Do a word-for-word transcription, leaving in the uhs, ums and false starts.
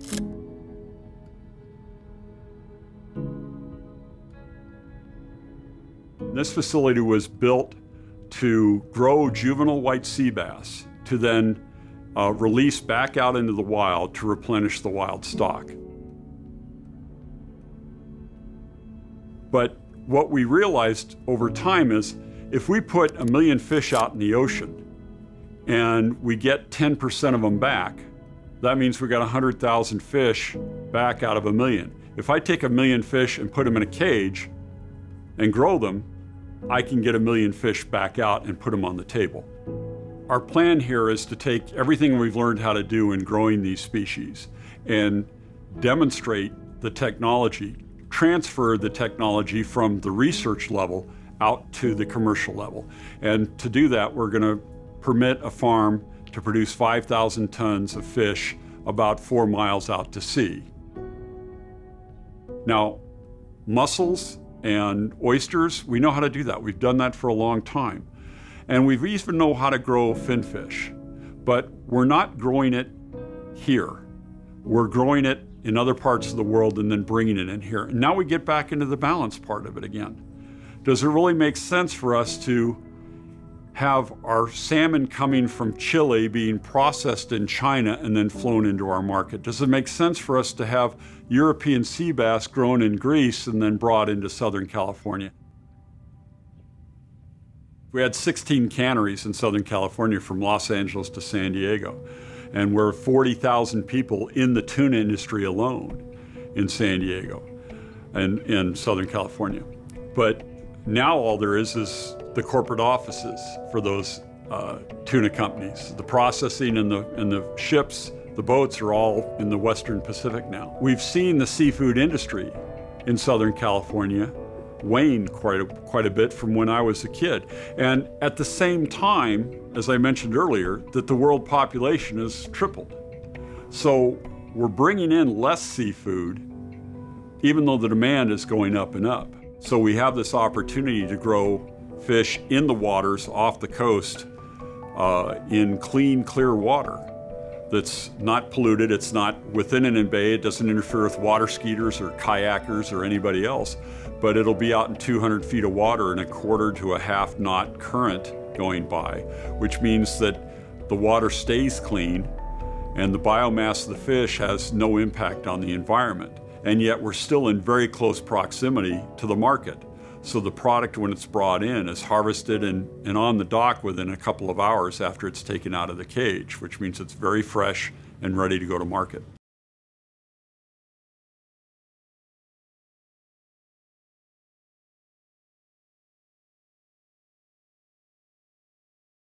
This facility was built to grow juvenile white sea bass to then uh, release back out into the wild to replenish the wild stock. But what we realized over time is if we put a million fish out in the ocean and we get ten percent of them back, that means we got one hundred thousand fish back out of a million. If I take a million fish and put them in a cage and grow them, I can get a million fish back out and put them on the table. Our plan here is to take everything we've learned how to do in growing these species and demonstrate the technology, transfer the technology from the research level out to the commercial level. And to do that, we're going to permit a farm to produce five thousand tons of fish about four miles out to sea. Now, mussels and oysters, we know how to do that. We've done that for a long time. And we even know how to grow finfish, but we're not growing it here. We're growing it in other parts of the world and then bringing it in here. And now we get back into the balance part of it again. Does it really make sense for us to have our salmon coming from Chile being processed in China and then flown into our market? Does it make sense for us to have European sea bass grown in Greece and then brought into Southern California? We had sixteen canneries in Southern California from Los Angeles to San Diego, and we're forty thousand people in the tuna industry alone in San Diego and in Southern California. But now all there is is the corporate offices for those uh, tuna companies. The processing and the, and the ships, the boats are all in the Western Pacific now. We've seen the seafood industry in Southern California wane quite a, quite a bit from when I was a kid. And at the same time, as I mentioned earlier, that the world population has tripled. So we're bringing in less seafood, even though the demand is going up and up. So we have this opportunity to grow fish in the waters off the coast uh, in clean, clear water that's not polluted. It's not within an bay. It doesn't interfere with water skiers or kayakers or anybody else. But it'll be out in two hundred feet of water in a quarter to a half knot current going by, which means that the water stays clean and the biomass of the fish has no impact on the environment. And yet we're still in very close proximity to the market. So the product, when it's brought in, is harvested and, and on the dock within a couple of hours after it's taken out of the cage, which means it's very fresh and ready to go to market.